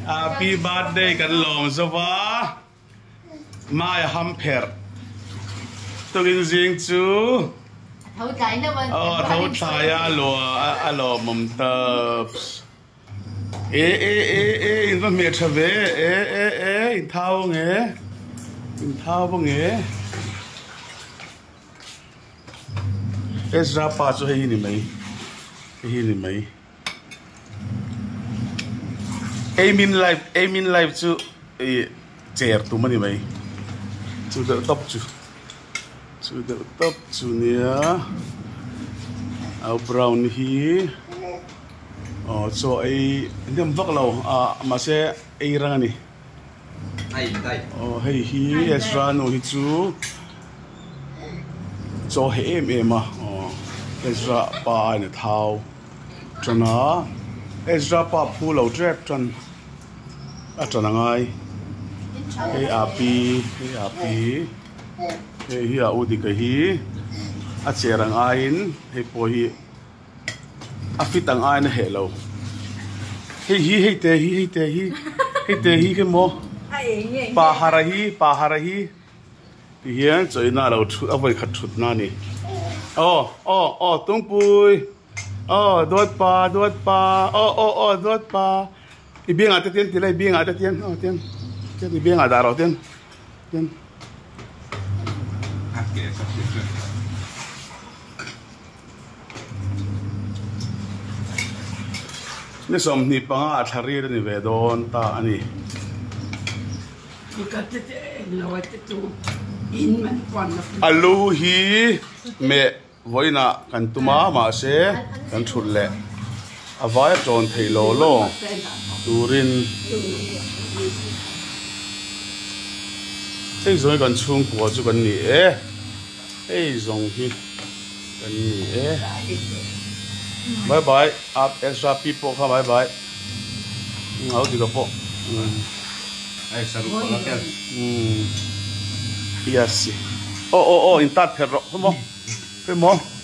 Happy birthday kan lom zawa mai hamper tugin jing chu thấu trái nó vẫn thấu trái alo mum tabs in va me thave in thao nge Ezra pa chu hi ni mai aim in life chu chair tu mani mai chu the top chu nia au brown hi so ndem vak lo ma se rang ni dai hei hi Ezra no hi chu cho he em Ezra pa ni thau chana Ezra pa phu lo trap chan chana ngai hei aapi hei hi a udi ka hi a cherang ain hei po hi a fitang ain he lo hei te hi ke mo pa harahi ti hian choina lo thu avoi khat thut na ni tung pui đốt pa đốt pa đi biếng à tiên thì lấy biếng à tiên đi biếng à đào rồi tiênนี่สมนิปังอาชารีนี่เวดอนตาอันนี้อาลูฮีเมไว้นะกันตุมาเสกันชุดเละเอาไว้จนเทโลโลดูรินไอ้ส่วนกันชุ่มกัวจุกันนี่ไอ้ส่วนที่กันนี่บายบายอัพ extra people ค่ะบายบายเอาดีกับพวกไอ้สรุปแล้วกัน yes โอ้อินตัดเพลร์หรอพี่หมอ